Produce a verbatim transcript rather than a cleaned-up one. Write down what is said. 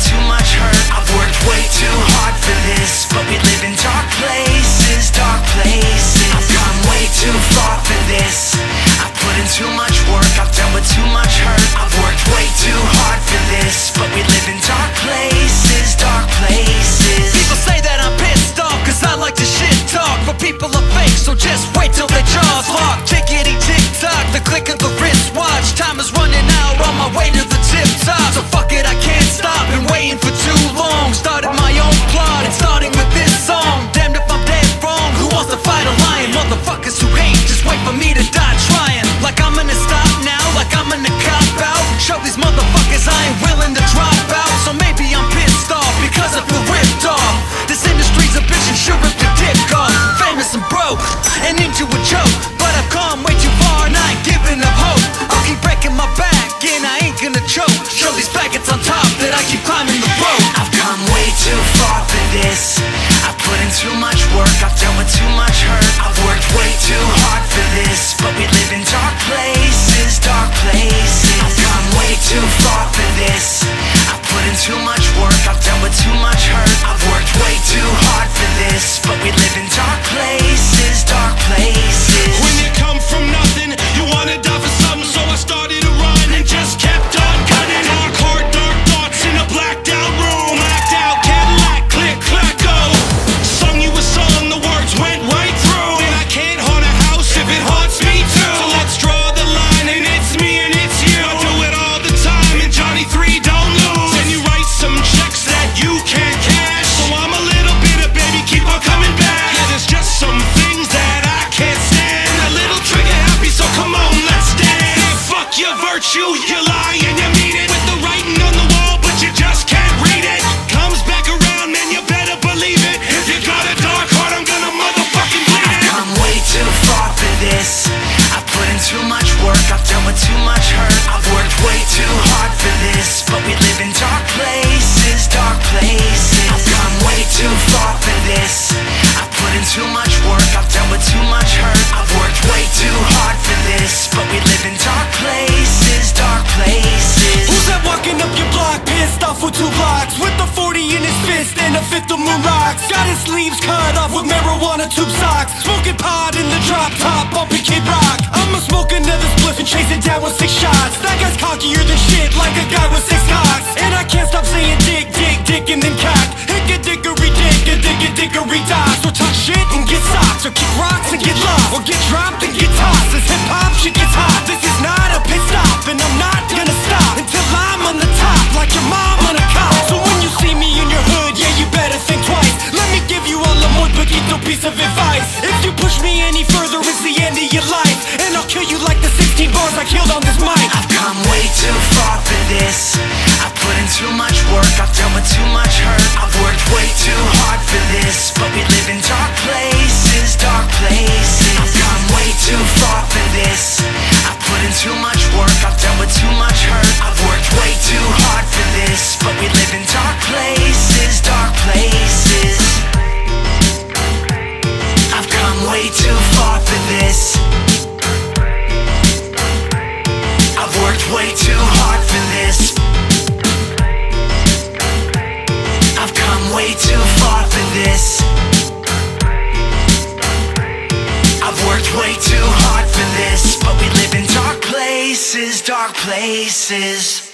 too much hurt. I've worked way too hard for this, but we live in dark places, dark places. I've come way too far for this. I've put in too much work, I've dealt with too much hurt. I've worked way too hard for this, but we live in dark places, dark places. People say that I'm pissed off cause I like to shit talk, but people are fake, so just wait till their jaws lock. Tickety tick tock, the click of the wristwatch. Time is running out, on my way to the tip top. So fuck it, I can't stop, been waiting for too long. Started my own plot, and starting with this song. Damned if I'm dead wrong, who wants to fight a lion? Motherfuckers who hate, just wait for me to die trying. Like I'm gonna stop now, like I'm gonna cop out. Show these motherfuckers I ain't willing to drop out. So maybe I'm pissed off, because I feel ripped off. This industry's a bitch and should rip the dick off. Famous and broke, and into a joke, but I've come way too far and I ain't giving up hope. I'll keep breaking my back and I ain't gonna choke. Show these faggots on top that I keep climbing the rope. I've come way too far for this. I've put in too much work, I've dealt with too much hurt. I've worked way too hard for this, but we live in dark places, dark places. I've come way too far for this. I've put in too much work, I've dealt with too much hurt. I've worked way too hard for this, but we live in dark places, dark places. When you come from nothing, you wanna die for something, so I started to run and just kept on gunning. Dark heart, dark thoughts in a blacked out room. Act out, Cadillac, click, clack, go. Sung you a song, the words went right through. And I can't haunt a house if it haunts me too. So let's draw the line, and it's me and it's you. I do it all the time, and Johnny three don't lose. Then you write some checks that you can't cash, so I'm a little bitter, baby, keep on coming back. Yeah, there's just some things that I can't stand. A little trigger happy, so come on, let's dance. Yeah, fuck your virtue, you lie and you mean it. With the writing on the wall, but you just can't read it. Comes back around, man, you better believe it. If you got a dark heart, I'm gonna motherfucking bleed it. I've come way too far for this. I've put in too much work, I've dealt with too much hurt. I've worked way too hard for this, but we live in dark places, dark places. I've come way too far for this. I've put in too much work, I've dealt with too much hurt. I've worked way too hard for this, but we live in dark places, dark places. Who's that walking up your block, pissed off with two blocks, with a forty in his fist and a fifth of moon rocks? Got his sleeves cut off with marijuana tube socks, smoking pot in the drop top, bumping Kid Rock. I'ma smoke another spliff and chase it down with six shots. That guy's cockier than shit, like a guy with six cocks. And I can't stop saying dick, dick, dick, and then cock. Hick a dickory dick, a dick a dickory dock. So talk shit and get socks, or kick rocks and get lost, or get dropped and get tossed. This hip hop shit gets hot. This is not a pit stop, and I'm not gonna stop until I'm on the top, like your mom on a cop. So when you see me in your hood, yeah, you better think twice. Let me give you all a muy poquito piece of advice. If you push me any further, it's the end of your life, and I'll kill you like the sixteen bars I killed on this mic. I've come way too far for this. I've put in too much work, I've dealt with too much hurt. I've worked way too hard for this, but we live in dark places, dark places. I've come way too far for this. I've put in too much work, I've dealt with too much hurt. I've worked way too hard for this, but we live in dark places, dark places. I've come way too far for this. I've worked way too hard for this. I've come way too far for this. I've worked way too hard for this, but we live in dark places, dark places.